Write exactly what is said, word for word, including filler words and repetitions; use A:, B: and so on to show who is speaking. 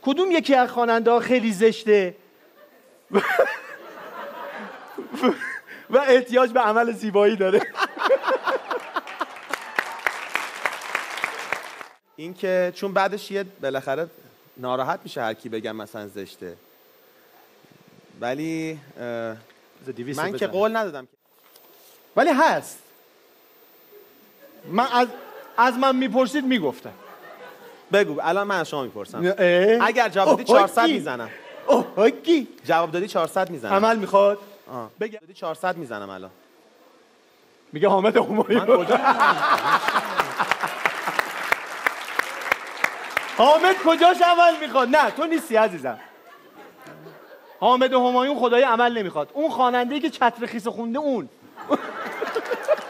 A: کدوم یکی از خواننده ها خیلی زشته و احتیاج به عمل زیبایی داره؟
B: این که چون بعدش یه بالاخره ناراحت میشه هر کی بگم مثلا زشته، ولی من که قول ندادم.
A: ولی هست. من از از من میپرسید میگفتم.
B: بگو الان من از شما میپرسم. اگر جواب دادی چهارصد میزنم.
A: اوه کی؟
B: جواب دادی چهارصد میزنم.
A: عمل میخواد؟
B: آه. بگو دادی چهارصد میزنم الان.
A: میگه حامد همایون. من کجا؟ حامد کجاش عمل میخواد؟ نه تو نیستی عزیزم. حامد همایون خدای عمل نمیخواد. اون خواننده‌ای که چتر خیس خونده اون.